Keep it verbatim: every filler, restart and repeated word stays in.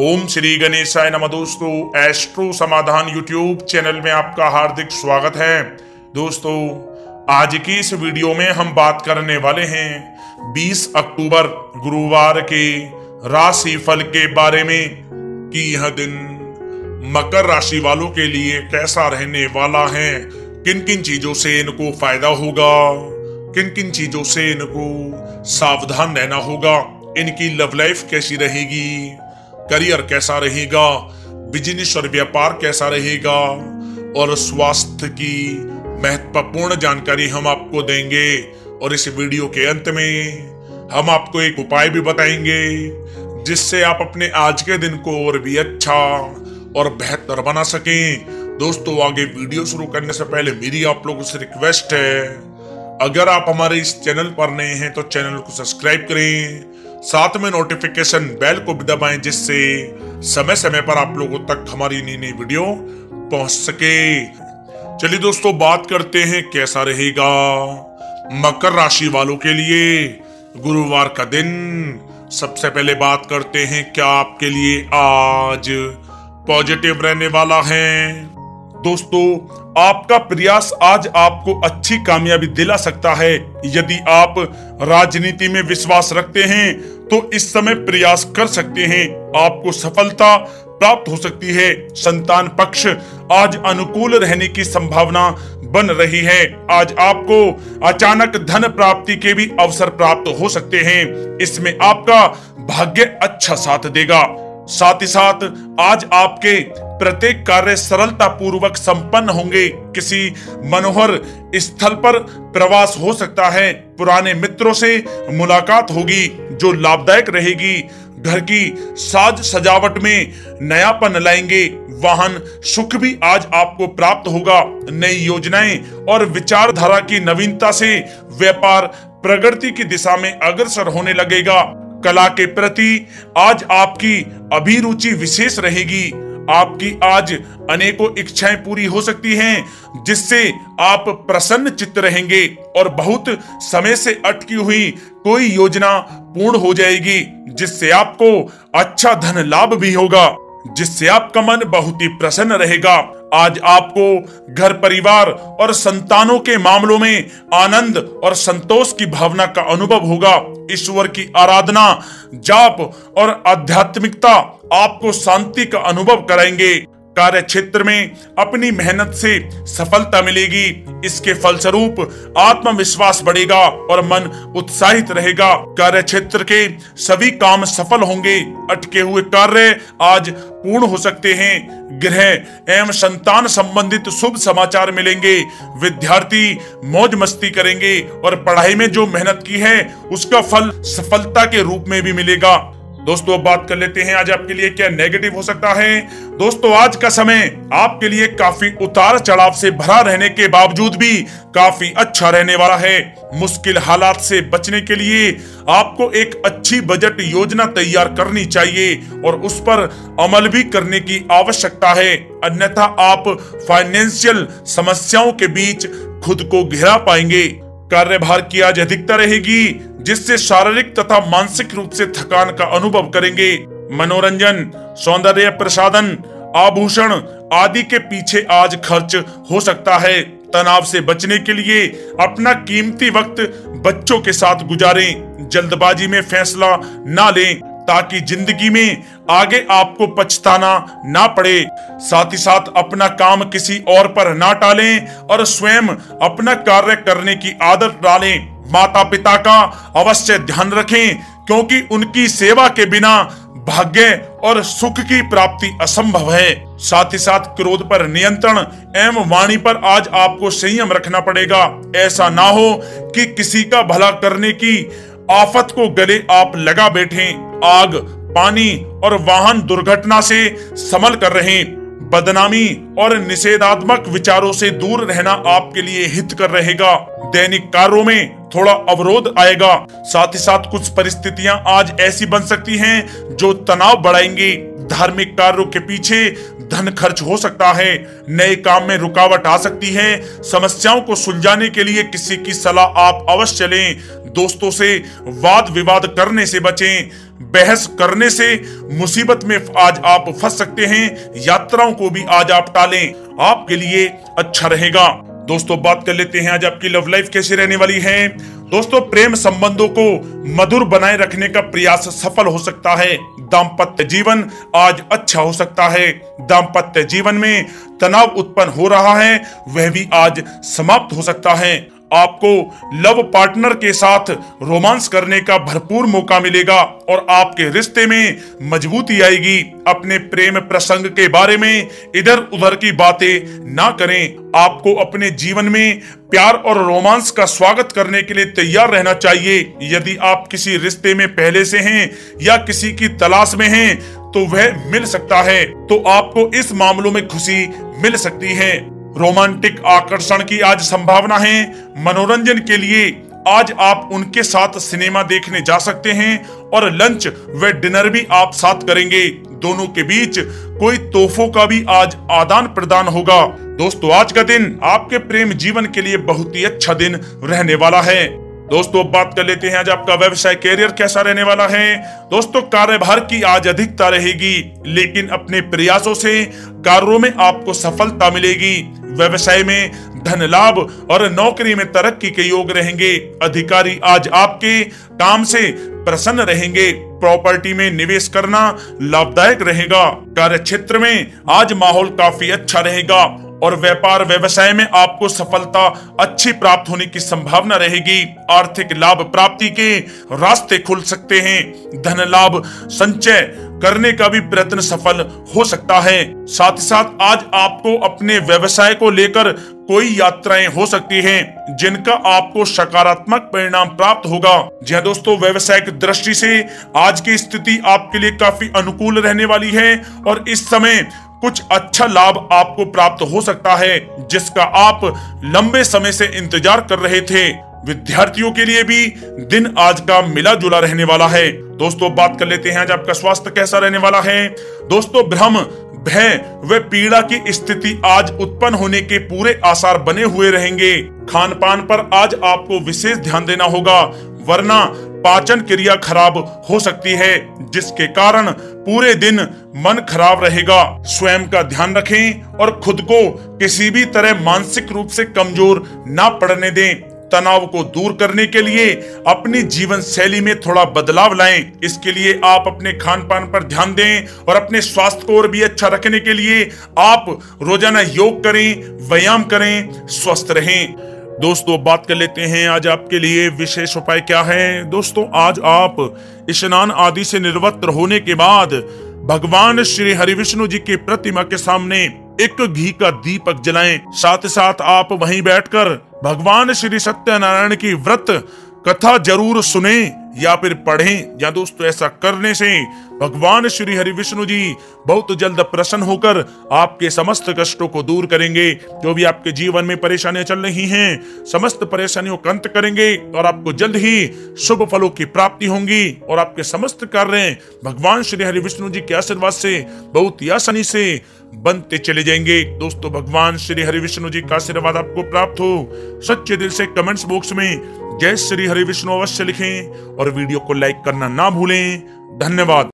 ओम श्री गणेशाय नमः। दोस्तों, एस्ट्रो समाधान यूट्यूब चैनल में आपका हार्दिक स्वागत है। दोस्तों, आज की इस वीडियो में हम बात करने वाले हैं बीस अक्टूबर गुरुवार के राशि फल के बारे में कि यह दिन मकर राशि वालों के लिए कैसा रहने वाला है, किन किन चीजों से इनको फायदा होगा, किन किन चीजों से इनको सावधान रहना होगा, इनकी लव लाइफ कैसी रहेगी, करियर कैसा रहेगा, बिजनेस और व्यापार कैसा रहेगा और स्वास्थ्य की महत्वपूर्ण जानकारी हम आपको देंगे। और इस वीडियो के अंत में हम आपको एक उपाय भी बताएंगे जिससे आप अपने आज के दिन को और भी अच्छा और बेहतर बना सकें। दोस्तों, आगे वीडियो शुरू करने से पहले मेरी आप लोगों से रिक्वेस्ट है, अगर आप हमारे इस चैनल पर नए हैं तो चैनल को सब्सक्राइब करें, साथ में नोटिफिकेशन बेल को भी दबाएं जिससे समय समय पर आप लोगों तक हमारी नई नई वीडियो पहुंच सके। चलिए दोस्तों, बात करते हैं कैसा रहेगा मकर राशि वालों के लिए गुरुवार का दिन। सबसे पहले बात करते हैं क्या आपके लिए आज पॉजिटिव रहने वाला है। दोस्तों, आपका प्रयास आज आपको अच्छी कामयाबी दिला सकता है। यदि आप राजनीति में विश्वास रखते हैं तो इस समय प्रयास कर सकते हैं, आपको सफलता प्राप्त हो सकती है। संतान पक्ष आज अनुकूल रहने की संभावना बन रही है। आज आपको अचानक धन प्राप्ति के भी अवसर प्राप्त हो सकते हैं। इसमें आपका भाग्य अच्छा साथ देगा। साथ ही साथ आज आपके प्रत्येक कार्य सरलता पूर्वक संपन्न होंगे। किसी मनोहर स्थल पर प्रवास हो सकता है। पुराने मित्रों से मुलाकात होगी जो लाभदायक रहेगी। घर की साज सजावट में नयापन लाएंगे। वाहन सुख भी आज आपको प्राप्त होगा। नई योजनाएं और विचारधारा की नवीनता से व्यापार प्रगति की दिशा में अग्रसर होने लगेगा। कला के प्रति आज आपकी अभिरुचि विशेष रहेगी। आपकी आज अनेकों इच्छाएं पूरी हो सकती हैं जिससे आप प्रसन्न चित्त रहेंगे और बहुत समय से अटकी हुई कोई योजना पूर्ण हो जाएगी जिससे आपको अच्छा धन लाभ भी होगा, जिससे आपका मन बहुत ही प्रसन्न रहेगा। आज आपको घर परिवार और संतानों के मामलों में आनंद और संतोष की भावना का अनुभव होगा। ईश्वर की आराधना, जाप और आध्यात्मिकता आपको शांति का अनुभव कराएंगे। कार्य क्षेत्र में अपनी मेहनत से सफलता मिलेगी। इसके फलस्वरूप आत्मविश्वास बढ़ेगा और मन उत्साहित रहेगा। कार्य क्षेत्र के सभी काम सफल होंगे। अटके हुए कार्य आज पूर्ण हो सकते हैं। गृह एवं संतान संबंधित शुभ समाचार मिलेंगे। विद्यार्थी मौज मस्ती करेंगे और पढ़ाई में जो मेहनत की है उसका फल सफलता के रूप में भी मिलेगा। दोस्तों, अब बात कर लेते हैं आज आपके लिए क्या नेगेटिव हो सकता है। दोस्तों, आज का समय आपके लिए काफी उतार चढ़ाव से भरा रहने के बावजूद भी काफी अच्छा रहने वाला है। मुश्किल हालात से बचने के लिए आपको एक अच्छी बजट योजना तैयार करनी चाहिए और उस पर अमल भी करने की आवश्यकता है, अन्यथा आप फाइनेंशियल समस्याओं के बीच खुद को घिरा पाएंगे। कार्यभार की आज अधिकता रहेगी जिससे शारीरिक तथा मानसिक रूप से थकान का अनुभव करेंगे। मनोरंजन, सौंदर्य प्रसाधन, आभूषण आदि के पीछे आज खर्च हो सकता है। तनाव से बचने के लिए अपना कीमती वक्त बच्चों के साथ गुजारें। जल्दबाजी में फैसला ना लें ताकि जिंदगी में आगे आपको पछताना ना पड़े। साथ ही साथ अपना काम किसी और पर ना टालें और स्वयं अपना कार्य करने की आदत डालें। माता पिता का अवश्य ध्यान रखें क्योंकि उनकी सेवा के बिना भाग्य और सुख की प्राप्ति असंभव है। साथ ही साथ क्रोध पर नियंत्रण एवं वाणी पर आज आपको संयम रखना पड़ेगा। ऐसा ना हो कि किसी का भला करने की आफत को गले आप लगा बैठें। आग, पानी और वाहन दुर्घटना से संभल कर रहें। बदनामी और निषेधात्मक विचारों से दूर रहना आपके लिए हितकर रहेगा। दैनिक कार्यों में थोड़ा अवरोध आएगा। साथ ही साथ कुछ परिस्थितियां आज ऐसी बन सकती हैं जो तनाव बढ़ाएंगी। धार्मिक कार्यों के पीछे धन खर्च हो सकता है। नए काम में रुकावट आ सकती है। समस्याओं को सुलझाने के लिए किसी की सलाह आप अवश्य लें। दोस्तों से वाद विवाद करने से बचें। बहस करने से मुसीबत में आज आप फंस सकते हैं। यात्राओं को भी आज आप टालें, आपके लिए अच्छा रहेगा। दोस्तों बात कर लेते हैं आज आपकी लव लाइफ कैसी रहने वाली है। दोस्तों प्रेम संबंधों को मधुर बनाए रखने का प्रयास सफल हो सकता है। दाम्पत्य जीवन आज अच्छा हो सकता है। दाम्पत्य जीवन में तनाव उत्पन्न हो रहा है, वह भी आज समाप्त हो सकता है। आपको लव पार्टनर के साथ रोमांस करने का भरपूर मौका मिलेगा और आपके रिश्ते में मजबूती आएगी। अपने प्रेम प्रसंग के बारे में इधर उधर की बातें ना करें। आपको अपने जीवन में प्यार और रोमांस का स्वागत करने के लिए तैयार रहना चाहिए। यदि आप किसी रिश्ते में पहले से हैं या किसी की तलाश में हैं तो वह मिल सकता है, तो आपको इस मामलों में खुशी मिल सकती है। रोमांटिक आकर्षण की आज संभावना है। मनोरंजन के लिए आज आप उनके साथ सिनेमा देखने जा सकते हैं और लंच व डिनर भी आप साथ करेंगे। दोनों के बीच कोई तोहफों का भी आज आदान प्रदान होगा। दोस्तों आज का दिन आपके प्रेम जीवन के लिए बहुत ही अच्छा दिन रहने वाला है। दोस्तों अब बात कर लेते हैं आज आपका व्यवसाय कैरियर कैसा रहने वाला है। दोस्तों कार्यभार की आज अधिकता रहेगी, लेकिन अपने प्रयासों से कार्यों में आपको सफलता मिलेगी। व्यवसाय में धन लाभ और नौकरी में तरक्की के योग रहेंगे। अधिकारी आज आपके काम से प्रसन्न रहेंगे। प्रॉपर्टी में निवेश करना लाभदायक रहेगा। कार्य क्षेत्र में आज माहौल काफी अच्छा रहेगा और व्यापार व्यवसाय में आपको सफलता अच्छी प्राप्त होने की संभावना रहेगी। आर्थिक लाभ प्राप्ति के रास्ते खुल सकते हैं। धन लाभ संचय करने का भी प्रयत्न सफल हो सकता है। साथ ही साथ आज आपको अपने व्यवसाय को लेकर कोई यात्राएं हो सकती हैं जिनका आपको सकारात्मक परिणाम प्राप्त होगा। जी हाँ दोस्तों, व्यवसायिक दृष्टि से आज की स्थिति आपके लिए काफी अनुकूल रहने वाली है और इस समय कुछ अच्छा लाभ आपको प्राप्त हो सकता है जिसका आप लंबे समय से इंतजार कर रहे थे। विद्यार्थियों के लिए भी दिन आज का मिला जुला रहने वाला है। दोस्तों बात कर लेते हैं आज आपका स्वास्थ्य कैसा रहने वाला है। दोस्तों भ्रम भय व पीड़ा की स्थिति आज उत्पन्न होने के पूरे आसार बने हुए रहेंगे। खान पान पर आज आपको विशेष ध्यान देना होगा, वरना पाचन क्रिया खराब हो सकती है जिसके कारण पूरे दिन मन खराब रहेगा। स्वयं का ध्यान रखें और खुद को किसी भी तरह मानसिक रूप से कमजोर ना पड़ने दें। तनाव को दूर करने के लिए अपनी जीवन शैली में थोड़ा बदलाव लाएं। इसके लिए आप अपने खान पान पर ध्यान दें और अपने स्वास्थ्य को और भी अच्छा रखने के लिए आप रोजाना योग करें, व्यायाम करें, स्वस्थ रहें। दोस्तों बात कर लेते हैं आज आपके लिए विशेष उपाय क्या है। दोस्तों आज आप स्नान आदि से निर्वस्त्र होने के बाद भगवान श्री हरिविष्णु जी की प्रतिमा के सामने एक घी का दीपक जलाएं। साथ साथ आप वहीं बैठकर भगवान श्री सत्यनारायण की व्रत कथा जरूर सुने या फिर पढ़ें। या दोस्तों ऐसा करने से भगवान श्री हरिविष्णु जी बहुत जल्द प्रसन्न होकर आपके समस्त कष्टों को दूर करेंगे। जो भी आपके जीवन में परेशानियां चल रही हैं, समस्त परेशानियों का अंत करेंगे और आपको जल्द ही शुभ फलों की प्राप्ति होंगी और आपके समस्त कार्य भगवान श्री हरिविष्णु जी के आशीर्वाद से बहुत ही आसानी से बनते चले जाएंगे। दोस्तों भगवान श्री हरिविष्णु जी का आशीर्वाद आपको प्राप्त हो। सच्चे दिल से कमेंट्स बॉक्स में जय श्री हरिविष्णु अवश्य लिखें और वीडियो को लाइक करना ना भूलें। धन्यवाद।